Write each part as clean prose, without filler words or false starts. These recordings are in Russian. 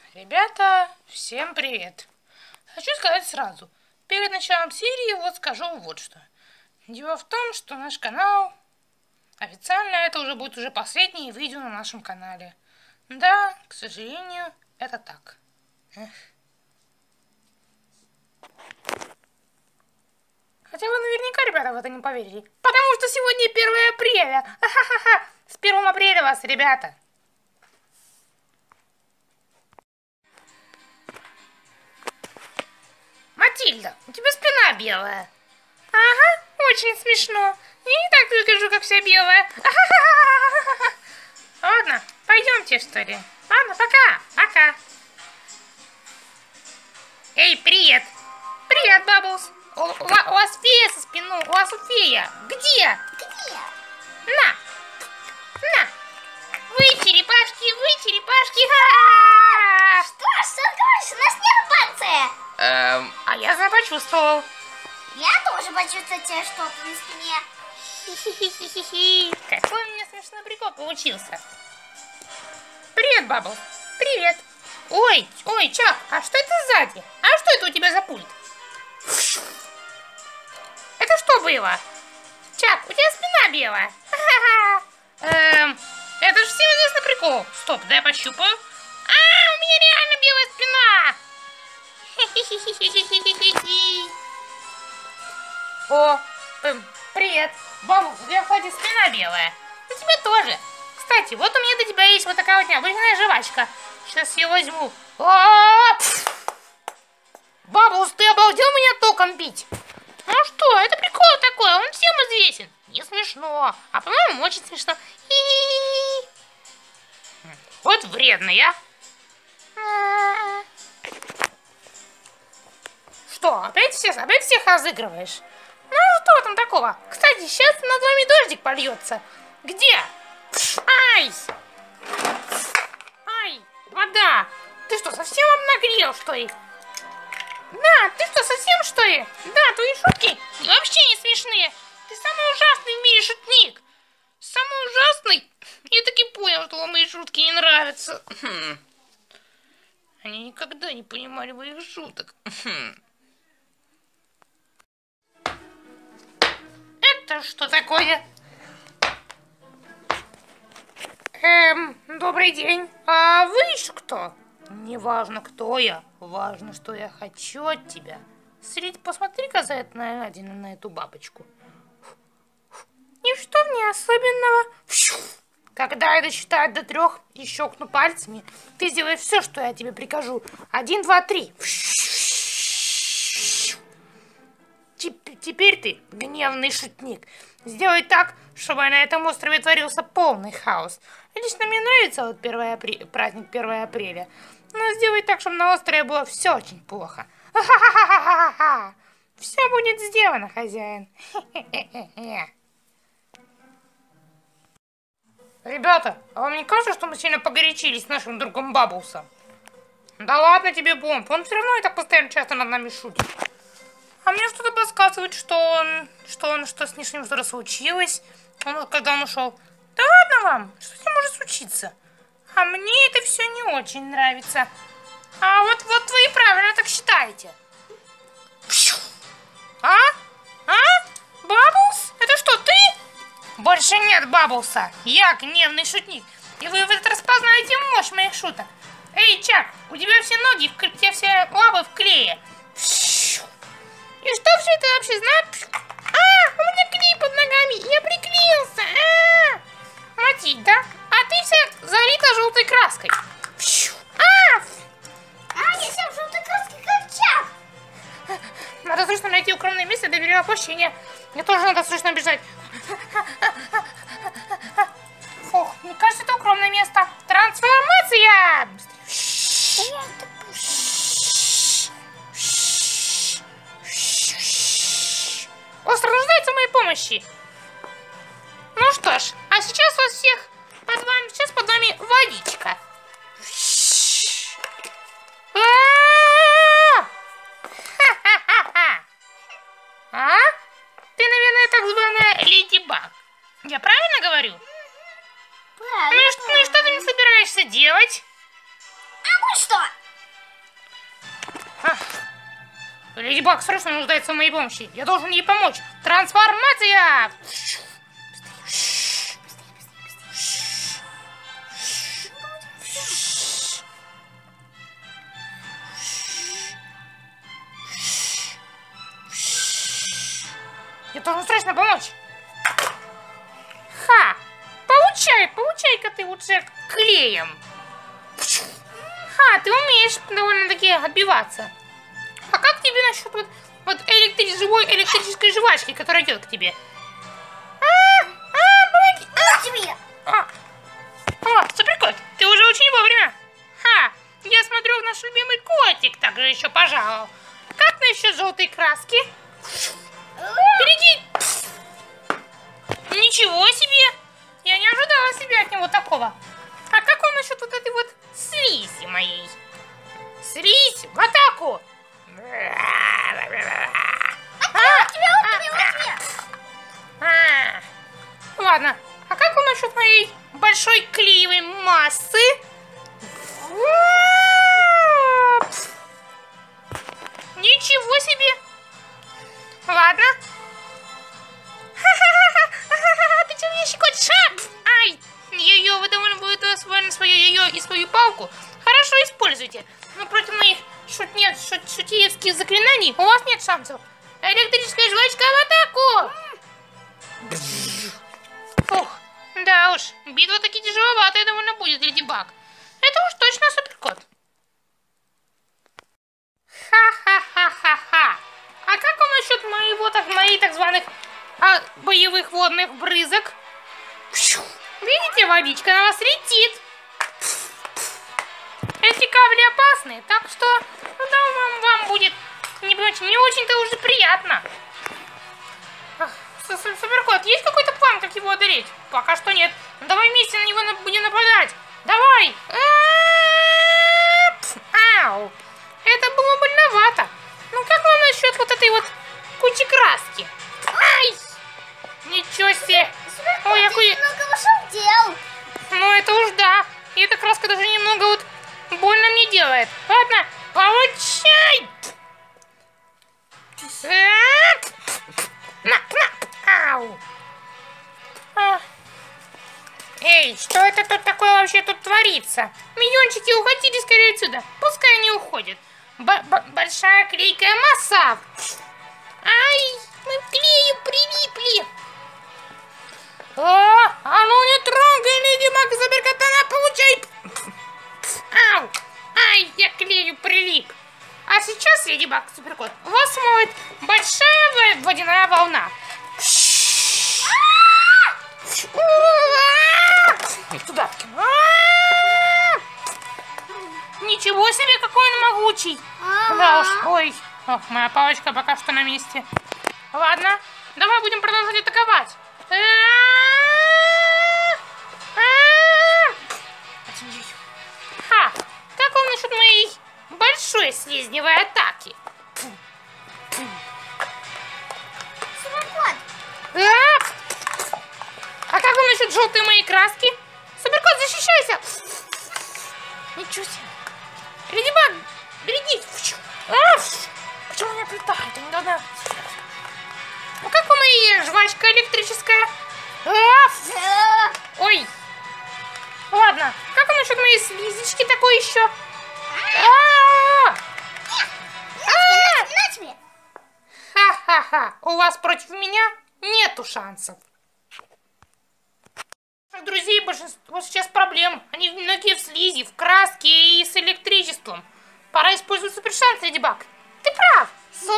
Ребята, всем привет! Хочу сказать сразу, перед началом серии вот скажу вот что. Дело в том, что наш канал, официально это уже будет последнее видео на нашем канале. Да, к сожалению, это так. Хотя вы наверняка, ребята, в это не поверили. Потому что сегодня 1 апреля. Ха-ха-ха. С 1 апреля вас, ребята. Матильда, у тебя спина белая. Ага, очень смешно. Я не так выгляжу, как вся белая. Ладно, пойдемте, что ли. Ладно, пока, пока. Эй, привет. Привет, Бабблс. У вас фея со спиной, у вас фея. Где? Где? На. Вы черепашки. Что говоришь? У нас нет панциря. А я почувствовал. Я тоже почувствовала тебя что-то на спине. Хи-хи-хи-хи-хи. Какой у меня смешной прикол получился. Привет, Бабблс. Привет. Ой, Чак, а что это сзади? А что это у тебя за пульт? Это что было? Чак, у тебя спина белая. Это же всем известный прикол. Стоп, дай пощупаю. У меня реально белая спина. О, привет. Бабблс, у тебя, кстати, спина белая. У тебя тоже. Кстати, вот у меня до тебя есть вот такая вот необычная жвачка. Сейчас я возьму. Бабблс, ты обалдел меня током бить? Ну что, это прикол такой, он всем известен. Не смешно, а по-моему очень смешно. Вот вредный, а. Что, опять всех разыгрываешь? Ну что там такого? Кстати, сейчас над вами дождик польется. Где? Ай, вода. Ты что, совсем обнаглел, что ли? Да, ты что, совсем, что ли? Да, твои шутки вообще не смешные. Ты самый ужасный в мире шутник. Самый ужасный? Я таки понял, что вам мои шутки не нравятся. Они никогда не понимали моих шуток. Это что такое? Добрый день. А вы еще кто? Не важно, кто я. Важно, что я хочу от тебя. Средь, посмотри-ка на эту бабочку. И что в ней особенного? Когда я досчитаю до 3 и щелкну пальцами, ты сделаешь все, что я тебе прикажу. 1, 2, 3. Теперь ты, гневный шутник, сделай так, чтобы на этом острове творился полный хаос. Лично мне нравится вот праздник 1 апреля. Но сделай так, чтобы на острове было все очень плохо. Все будет сделано, хозяин. Ребята, а вам не кажется, что мы сильно погорячились с нашим другом Бабблсом? Да ладно тебе, Бомб, он все равно и так постоянно часто над нами шутит. А мне что-то подсказывает, что с ним что-то случилось, когда он ушел. Да ладно вам, что с ним может случиться? А мне это все не очень нравится. А вот вы и правильно так считаете. Бабблс? Это что, ты? Больше нет Бабблса. Я гневный шутник. И вы в этот раз познаете мощь моих шуток. Эй, Чак, у тебя все ноги, у тебя все лапы в клее. И что все это вообще значит? У меня клей под ногами. Я приклеился. Матильда, а ты вся залита желтой краской. Я вся в желтой краске, как Чак. Надо срочно найти укромное место для перевоплощения. Мне тоже надо срочно бежать. Фух, мне кажется, это укромное место. Трансформация! Остров нуждается в моей помощи. Ну что ж, а сейчас вас всех под вами водичка. Ты, наверное, так званая Леди Баг. Я правильно говорю? Правильно. Ну и что ты не собираешься делать? А вот что? Леди Баг срочно нуждается в моей помощи. Я должен ей помочь. Трансформация! Я должен срочно помочь. Ха! Получай-ка ты уже клеем. Ха, ты умеешь довольно-таки отбиваться. А как тебе насчет вот живой электрической жвачки, которая идет к тебе? Помоги! Тебе! Суперкот, ты уже очень вовремя. Ха, я смотрю, наш любимый котик также еще пожаловал. Как насчет желтой краски? Впереди! Ничего себе! Я не ожидала себе от него такого. А как он насчет вот этой вот слизи моей? Слизь, в атаку! Ладно, а как он насчет моей большой клеевой массы? Ничего себе! Ладно. Ты что меня щекочешь? Ай! Ее выдумывают свою и свою палку. Хорошо, используйте. Но против моих шутеевских заклинаний у вас нет шансов. Электрическая жвачка в атаку! Фух, да уж, битва таки тяжеловатая довольно будет, Леди Баг. Это уж точно суперкот. Ха-ха-ха-ха-ха. А как он насчет моих так званых боевых водных брызг? Видите, водичка на вас летит. Эти капли опасны, так что вам будет не очень-то уже приятно. Суперкот, есть какой-то план, как его одолеть? Пока что нет. Давай вместе на него будем нападать. Давай. Ау. Это было больновато. Ну как вам насчет вот этой вот кучи краски? Ай! Ничего себе. Ой, какой... Ну это уж да. И эта краска даже немного вот больно мне делает. Ладно, получай! На! Ау! Эй, что это тут такое вообще тут творится? Миньончики, уходите скорее отсюда. Пускай они уходят. Большая клейкая масса. Ай, мы к клею прилипли. А ну не трогай, Леди Баг, Суперкота, получай. Ау, ай, я к клею прилип. А сейчас, Леди Баг, Суперкот, вас смоет большая водяная волна. Туда. Ничего себе, какой он могучий. Да уж, ой. Ох, моя палочка пока что на месте. Ладно, давай будем продолжать атаковать. Ха, как он насчет моей большой слизневой атаки? Суперкот! А как он насчет желтой моей краски? Суперкот, защищайся! Ничего себе! Леди Баг, берегись! Почему меня прилетает? Я не должна... А как у моей жвачка электрическая? Ой! Ладно, как он насчет моей слизички такой еще? На тебе! Ха-ха-ха! У вас против меня нету шансов. Друзей большинство сейчас проблем. Они многие в слизи, в краске и с электричеством. Пора использовать супершанс, Леди Баг. Ты прав.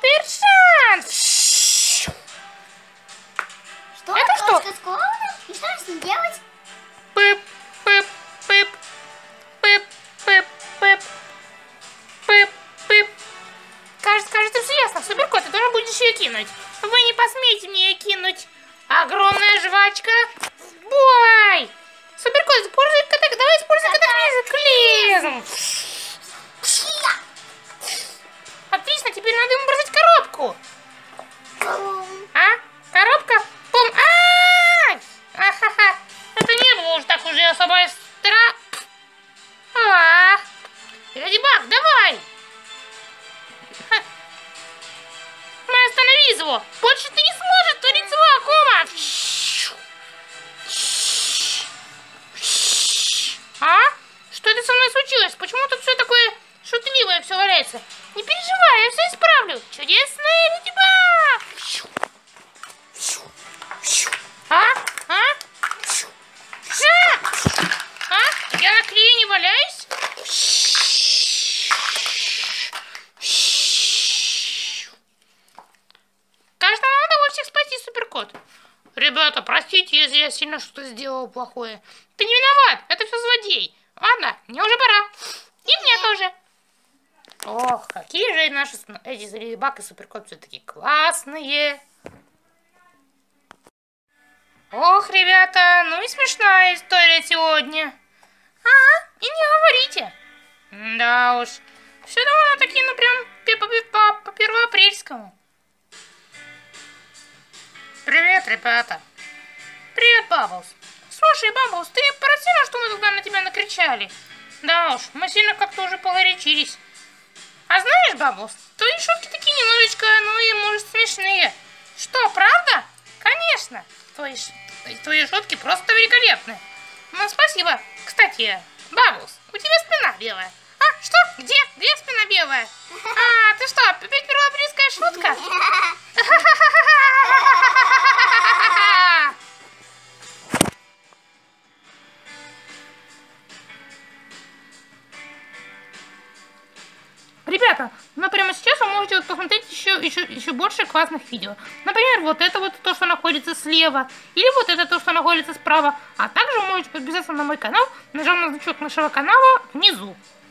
Супершанс. Что? Это что? Сковано? И что с ним делать? Пып, пып, пып, пып, пып, пып, пып, пып. Кажется, все ясно. Суперкот, ты тоже будешь ее кинуть. Вы не посмеете мне ее кинуть. Огромная жвачка. Бой! Суперкот, давай используй катаклизм. Отлично, теперь надо ему бросать коробку. Коробка? Пум! Ахаха! Это не было уж так уже особо Леди Баг, давай! получится. Не переживай, я все исправлю. Чудесная Леди Баг! А? Я на клее не валяюсь? Кажется, нам удалось всех спасти, Суперкот. Ребята, простите, если я сильно что-то сделал плохое. Ты не виноват, это все злодей. Ладно, мне уже пора. И мне тоже. Ох, какие же наши эти Леди Баг и Суперкот все-таки классные. Ох, ребята, ну и смешная история сегодня. И не говорите. Да уж, все довольно-таки, ну прям по первоапрельскому. Привет, ребята. Привет, Бабблс. Слушай, Бабблс, ты простила, что мы тогда на тебя накричали? Да уж, мы сильно как-то уже погорячились. А знаешь, Бабблс, твои шутки такие немножечко, ну и, может, смешные. Что, правда? Конечно. Твои шутки просто великолепны. Ну, спасибо. Кстати, Бабблс, у тебя спина белая. А, что? Где? Где спина белая? А, ты что, опять первоапрельская шутка? Ребята, ну прямо сейчас вы можете посмотреть еще больше классных видео. Например, вот это вот то, что находится слева. Или вот это то, что находится справа. А также вы можете подписаться на мой канал, нажав на значок нашего канала внизу.